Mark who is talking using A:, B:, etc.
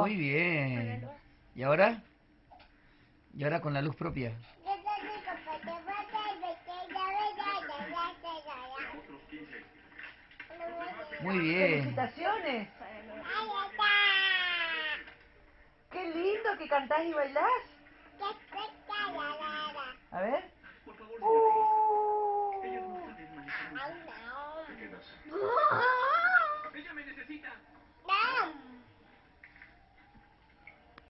A: Muy bien. ¿Y ahora? ¿Y ahora con la luz propia? Muy bien.
B: ¡Felicitaciones! ¡Qué lindo que cantás y bailás!